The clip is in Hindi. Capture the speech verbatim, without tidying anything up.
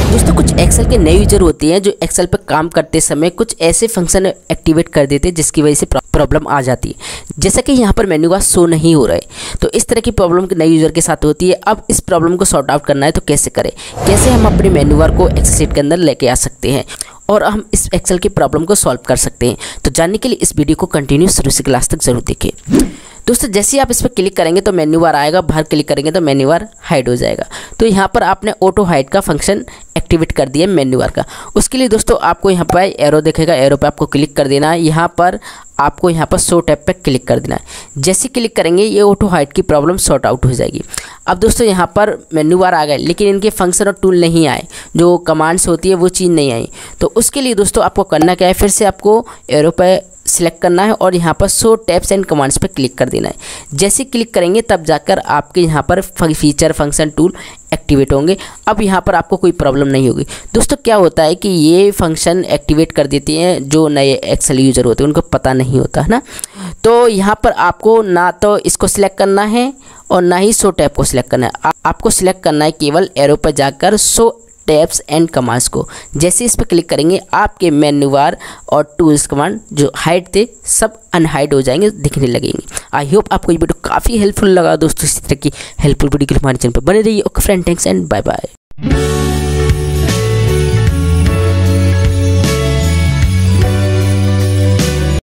दोस्तों कुछ एक्सेल के नए यूजर होते हैं जो एक्सेल पर काम करते समय कुछ ऐसे फंक्शन एक्टिवेट कर देते हैं जिसकी वजह से प्रॉब्लम आ जाती है। जैसा कि यहाँ पर मेन्यू बार शो नहीं हो रहा है, तो इस तरह की प्रॉब्लम नए यूजर के साथ होती है। अब इस प्रॉब्लम को सॉर्ट आउट करना है तो कैसे करें, कैसे हम अपने मेन्यू बार को एक्सेल शीट के अंदर लेके आ सकते हैं और हम इस एक्सेल की प्रॉब्लम को सॉल्व कर सकते हैं। तो जानने के लिए इस वीडियो को कंटिन्यू शुरू से लास्ट तक जरूर देखें। दोस्तों जैसे ही आप इस पर क्लिक करेंगे तो मेन्यू बार आएगा, बाहर क्लिक करेंगे तो मेन्यू बार हाइड हो जाएगा। तो यहाँ पर आपने ऑटो हाइड का फंक्शन एक्टिवेट कर दिया मेन्यू बार का। उसके लिए दोस्तों आपको यहाँ पर एरो दिखेगा, एरो पे आपको क्लिक कर देना है। यहाँ पर आपको यहाँ पर शो टैब पे क्लिक कर देना है। जैसे क्लिक करेंगे ये ऑटो हाइड की प्रॉब्लम सॉर्ट आउट हो जाएगी। अब दोस्तों यहाँ पर मेन्यू बार आ गए लेकिन इनके फंक्शन और टूल नहीं आए, जो कमांड्स होती है वो चीज़ नहीं आई। तो उसके लिए दोस्तों आपको करना क्या है, फिर से आपको एरो पे सिलेक्ट करना है और यहाँ पर शो टैब्स एंड कमांड्स पे क्लिक कर देना है। जैसे क्लिक करेंगे तब जाकर आपके यहाँ पर फीचर फंक्शन टूल एक्टिवेट होंगे। अब यहाँ पर आपको कोई प्रॉब्लम नहीं होगी। दोस्तों क्या होता है कि ये फंक्शन एक्टिवेट कर देते हैं जो नए एक्सेल यूज़र होते हैं, उनको पता नहीं होता है ना। तो यहाँ पर आपको ना तो इसको सिलेक्ट करना है और ना ही शो टैब को सिलेक्ट करना है। आपको सिलेक्ट करना है केवल एरो पर जाकर शो टैब्स एंड कमांड्स को। जैसे इस पर क्लिक करेंगे आपके मेन्यू बार और टूल्स कमांड जो हाइड थे सब अनहाइड हो जाएंगे, दिखने लगेंगे। आई होप आपको ये वीडियो काफ़ी हेल्पफुल लगा दोस्तों। इसी तरह की हेल्पफुल वीडियो के लिए हमारे चैनल पर बने रहिए। Okay friend, thanks and bye bye.